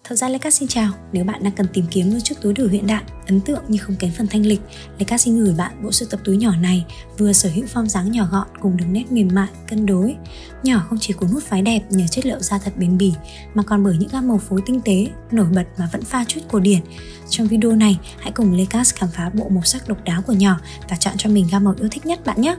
Thật ra Lecas xin chào, nếu bạn đang cần tìm kiếm một chiếc túi đồ hiện đại, ấn tượng nhưng không kém phần thanh lịch, Lecas xin gửi bạn bộ sưu tập túi nhỏ này, vừa sở hữu form dáng nhỏ gọn cùng đường nét mềm mại, cân đối. Nhỏ không chỉ cuốn hút phái đẹp nhờ chất liệu da thật bền bỉ, mà còn bởi những gam màu phối tinh tế, nổi bật mà vẫn pha chút cổ điển. Trong video này, hãy cùng Lecas khám phá bộ màu sắc độc đáo của nhỏ và chọn cho mình gam màu yêu thích nhất bạn nhé!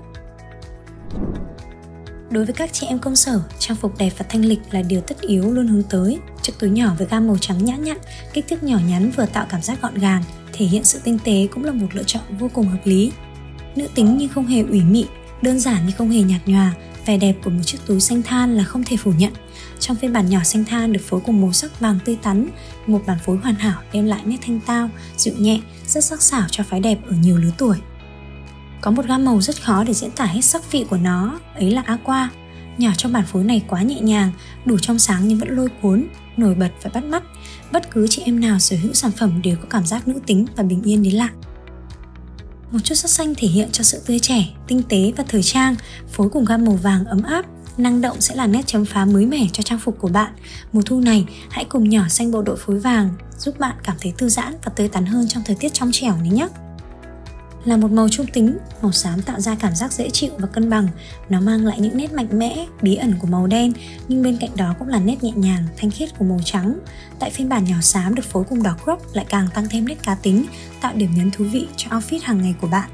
Đối với các chị em công sở, trang phục đẹp và thanh lịch là điều tất yếu luôn hướng tới. Chiếc túi nhỏ với gam màu trắng nhã nhặn, kích thước nhỏ nhắn vừa tạo cảm giác gọn gàng, thể hiện sự tinh tế cũng là một lựa chọn vô cùng hợp lý. Nữ tính nhưng không hề ủy mị, đơn giản nhưng không hề nhạt nhòa, vẻ đẹp của một chiếc túi xanh than là không thể phủ nhận. Trong phiên bản nhỏ xanh than được phối cùng màu sắc vàng tươi tắn, một bản phối hoàn hảo đem lại nét thanh tao, dịu nhẹ, rất sắc sảo cho phái đẹp ở nhiều lứa tuổi. Có một gam màu rất khó để diễn tả hết sắc vị của nó, ấy là aqua. Nhỏ trong bản phối này quá nhẹ nhàng, đủ trong sáng nhưng vẫn lôi cuốn, nổi bật và bắt mắt. Bất cứ chị em nào sở hữu sản phẩm đều có cảm giác nữ tính và bình yên đến lạ. Một chút sắc xanh thể hiện cho sự tươi trẻ, tinh tế và thời trang, phối cùng gam màu vàng ấm áp, năng động sẽ là nét chấm phá mới mẻ cho trang phục của bạn. Mùa thu này, hãy cùng nhỏ xanh bộ đội phối vàng, giúp bạn cảm thấy thư giãn và tươi tắn hơn trong thời tiết trong trẻo này nhé. Là một màu trung tính, màu xám tạo ra cảm giác dễ chịu và cân bằng. Nó mang lại những nét mạnh mẽ, bí ẩn của màu đen, nhưng bên cạnh đó cũng là nét nhẹ nhàng, thanh khiết của màu trắng. Tại phiên bản nhỏ xám được phối cùng đỏ crop lại càng tăng thêm nét cá tính, tạo điểm nhấn thú vị cho outfit hàng ngày của bạn.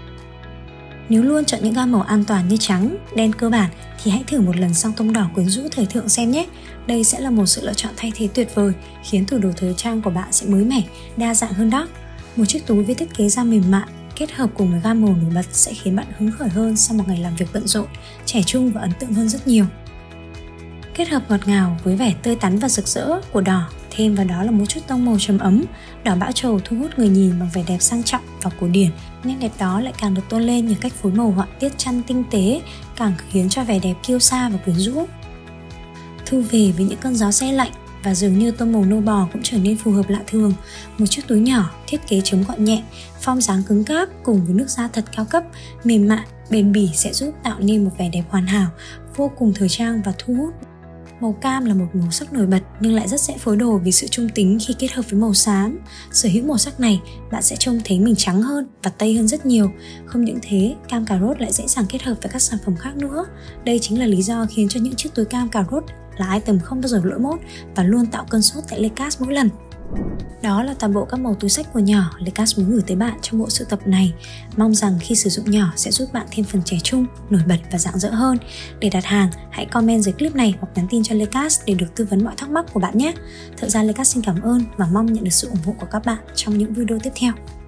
Nếu luôn chọn những gam màu an toàn như trắng, đen cơ bản thì hãy thử một lần sang tông đỏ quyến rũ thời thượng xem nhé. Đây sẽ là một sự lựa chọn thay thế tuyệt vời, khiến tủ đồ thời trang của bạn sẽ mới mẻ, đa dạng hơn đó. Một chiếc túi với thiết kế da mềm mại kết hợp cùng với gam màu nổi bật sẽ khiến bạn hứng khởi hơn sau một ngày làm việc bận rộn, trẻ trung và ấn tượng hơn rất nhiều. Kết hợp ngọt ngào với vẻ tươi tắn và rực rỡ của đỏ, thêm vào đó là một chút tông màu trầm ấm, đỏ bão trầu thu hút người nhìn bằng vẻ đẹp sang trọng và cổ điển. Nét đẹp đó lại càng được tôn lên nhờ cách phối màu họa tiết chăn tinh tế, càng khiến cho vẻ đẹp kiêu sa và quyến rũ. Thu về với những cơn gió se lạnh, và dường như tông màu nâu bò cũng trở nên phù hợp lạ thường. Một chiếc túi nhỏ, thiết kế chống gọn nhẹ, form dáng cứng cáp cùng với nước da thật cao cấp, mềm mại, bền bỉ sẽ giúp tạo nên một vẻ đẹp hoàn hảo, vô cùng thời trang và thu hút. Màu cam là một màu sắc nổi bật nhưng lại rất dễ phối đồ vì sự trung tính khi kết hợp với màu xám. Sở hữu màu sắc này, bạn sẽ trông thấy mình trắng hơn và tây hơn rất nhiều. Không những thế, cam cà rốt lại dễ dàng kết hợp với các sản phẩm khác nữa. Đây chính là lý do khiến cho những chiếc túi cam cà rốt là item không bao giờ lỗi mốt và luôn tạo cơn sốt tại Lecas mỗi lần. Đó là toàn bộ các màu túi xách của nhỏ Lecas muốn gửi tới bạn trong bộ sưu tập này. Mong rằng khi sử dụng nhỏ sẽ giúp bạn thêm phần trẻ trung, nổi bật và rạng rỡ hơn. Để đặt hàng, hãy comment dưới clip này hoặc nhắn tin cho Lecas để được tư vấn mọi thắc mắc của bạn nhé. Thật ra Lecas xin cảm ơn và mong nhận được sự ủng hộ của các bạn trong những video tiếp theo.